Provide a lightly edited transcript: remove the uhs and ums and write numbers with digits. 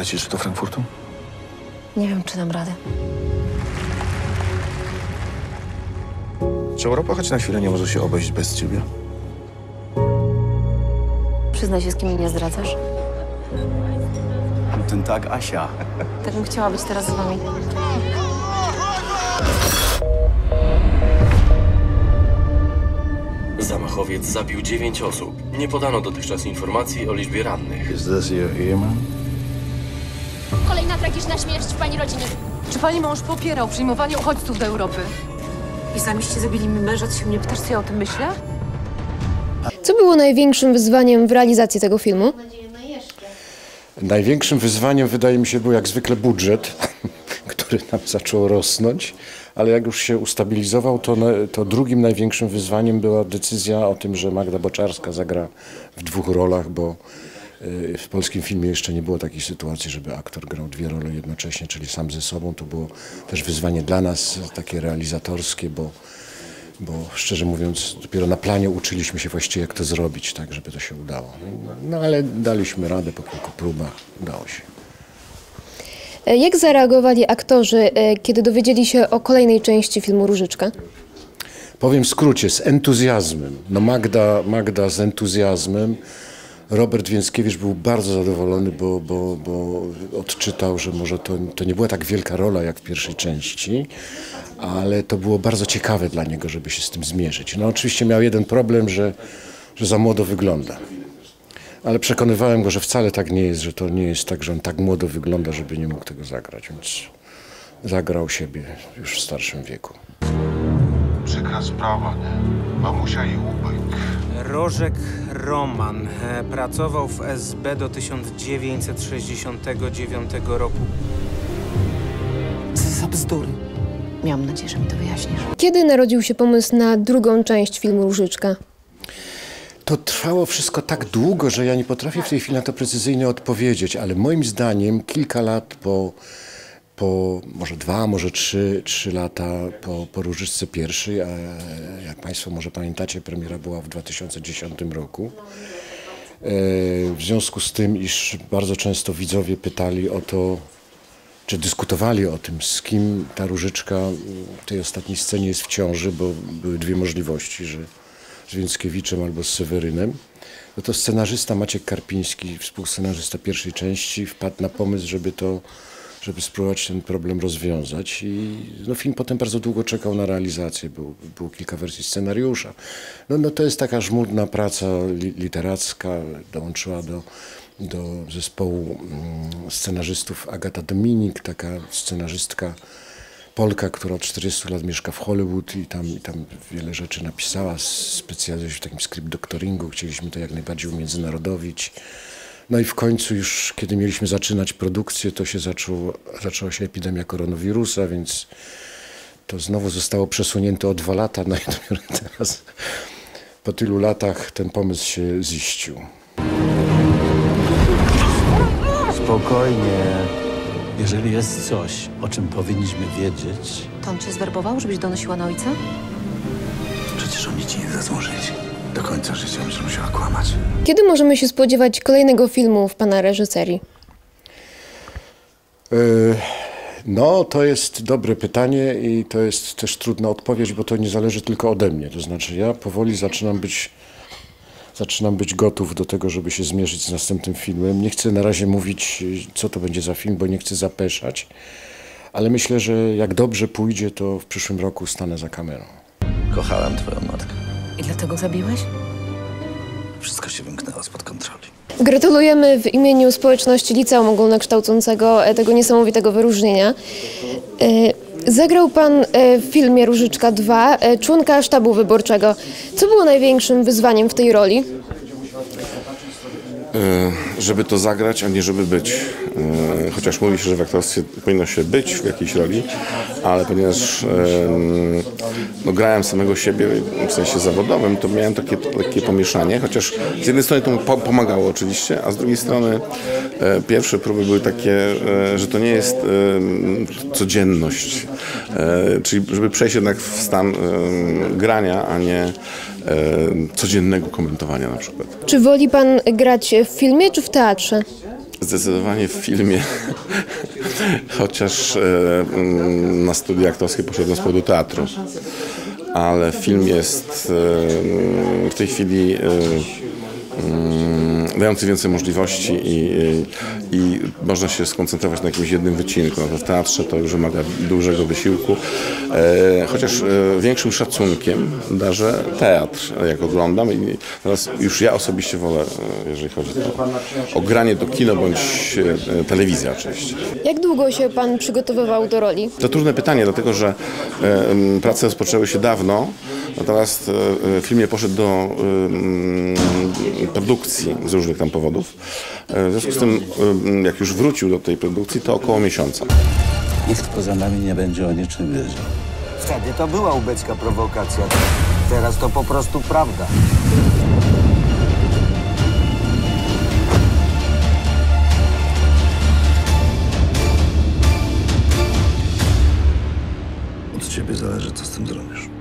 lecisz do Frankfurtu? Nie wiem, czy dam radę. Czy Europa choć na chwilę nie może się obejść bez ciebie? Przyznaj się, z kim mnie zdradzasz. Guten Tag, Asia. Tak bym chciała być teraz z wami. Zamachowiec zabił 9 osób. Nie podano dotychczas informacji o liczbie rannych. Is this your Ehemann? Kolejna tragiczna śmierć w pani rodzinie. Czy pani mąż popierał przyjmowanie uchodźców do Europy? Islamiści zabili mi męża, ty się mnie pytasz, co ja o tym myślę? Co było największym wyzwaniem w realizacji tego filmu? Największym wyzwaniem, wydaje mi się, był jak zwykle budżet, który nam zaczął rosnąć, ale jak już się ustabilizował, to drugim największym wyzwaniem była decyzja o tym, że Magda Boczarska zagra w 2 rolach, bo w polskim filmie jeszcze nie było takiej sytuacji, żeby aktor grał 2 role jednocześnie, czyli sam ze sobą. To było też wyzwanie dla nas, takie realizatorskie, bo szczerze mówiąc dopiero na planie uczyliśmy się właściwie, jak to zrobić, tak żeby to się udało. No ale daliśmy radę po kilku próbach, udało się. Jak zareagowali aktorzy, kiedy dowiedzieli się o kolejnej części filmu Różyczka? Powiem w skrócie, z entuzjazmem. No Magda z entuzjazmem. Robert Więckiewicz był bardzo zadowolony, bo odczytał, że może to nie była tak wielka rola jak w pierwszej części, ale to było bardzo ciekawe dla niego, żeby się z tym zmierzyć. No oczywiście miał jeden problem, że za młodo wygląda. Ale przekonywałem go, że wcale tak nie jest, że to nie jest tak, że on tak młodo wygląda, żeby nie mógł tego zagrać, więc zagrał siebie już w starszym wieku. Przykra sprawa, nie? Mamusia i Łubek. Rożek Roman pracował w SB do 1969 roku. Co za bzdury. Miałam nadzieję, że mi to wyjaśnisz. Kiedy narodził się pomysł na drugą część filmu Różyczka? To trwało wszystko tak długo, że ja nie potrafię w tej chwili na to precyzyjnie odpowiedzieć, ale moim zdaniem kilka lat po może 2, może 3 lata po Różyczce pierwszej, a jak Państwo może pamiętacie, premiera była w 2010 roku. W związku z tym, iż bardzo często widzowie pytali o to, czy dyskutowali o tym, z kim ta Różyczka w tej ostatniej scenie jest w ciąży, bo były 2 możliwości, że z Więckiewiczem albo z Sewerynem. No to scenarzysta Maciek Karpiński, współscenarzysta pierwszej części, wpadł na pomysł, żeby spróbować ten problem rozwiązać. I no, film potem bardzo długo czekał na realizację, było kilka wersji scenariusza. No to jest taka żmudna praca literacka, dołączyła do zespołu scenarzystów Agata Dominik, taka scenarzystka Polka, która od 40 lat mieszka w Hollywood i tam wiele rzeczy napisała, specjalizuje się w takim script doctoringu, chcieliśmy to jak najbardziej umiędzynarodowić. No i w końcu już, kiedy mieliśmy zaczynać produkcję, to się zaczęła się epidemia koronawirusa, więc to znowu zostało przesunięte o 2 lata, no i dopiero teraz po tylu latach ten pomysł się ziścił. Spokojnie. Jeżeli jest coś, o czym powinniśmy wiedzieć... To on cię zwerbował, żebyś donosiła na ojca? Przecież oni ci nie dadzą żyć. Do końca życia będziesz musiała kłamać. Kiedy możemy się spodziewać kolejnego filmu w pana reżyserii? No, to jest dobre pytanie i to jest też trudna odpowiedź, bo to nie zależy tylko ode mnie. To znaczy ja powoli zaczynam być gotów do tego, żeby się zmierzyć z następnym filmem. Nie chcę na razie mówić, co to będzie za film, bo nie chcę zapeszać, ale myślę, że jak dobrze pójdzie, to w przyszłym roku stanę za kamerą. Kochałem twoją matkę. I dlatego zabiłeś? Wszystko się wymknęło spod kontroli. Gratulujemy w imieniu społeczności Liceum Ogólnokształcącego tego niesamowitego wyróżnienia. Zagrał pan w filmie Różyczka 2 członka sztabu wyborczego. Co było największym wyzwaniem w tej roli? Żeby to zagrać, a nie żeby być. Chociaż mówi się, że w aktorstwie powinno się być w jakiejś roli, ale ponieważ no, grałem samego siebie w sensie zawodowym, to miałem takie lekkie pomieszanie, chociaż z jednej strony to mi pomagało oczywiście, a z drugiej strony pierwsze próby były takie, że to nie jest codzienność, czyli żeby przejść jednak w stan grania, a nie codziennego komentowania na przykład. Czy woli pan grać w filmie czy w teatrze? Zdecydowanie w filmie, chociaż na studia aktorskie poszedłem z powodu teatru, ale film jest w tej chwili dający więcej możliwości i można się skoncentrować na jakimś jednym wycinku. W teatrze to już wymaga dużego wysiłku, chociaż większym szacunkiem darzę teatr, jak oglądam, i teraz już ja osobiście wolę, jeżeli chodzi o granie do kino bądź telewizja oczywiście. Jak długo się pan przygotowywał do roli? To trudne pytanie, dlatego że prace rozpoczęły się dawno, natomiast film nie poszedł do produkcji z różnych tam powodów. W związku z tym, jak już wrócił do tej produkcji, to około miesiąca. Nikt poza nami nie będzie o niczym wiedział. Wtedy to była ubecka prowokacja. Teraz to po prostu prawda. Od ciebie zależy, co z tym zrobisz.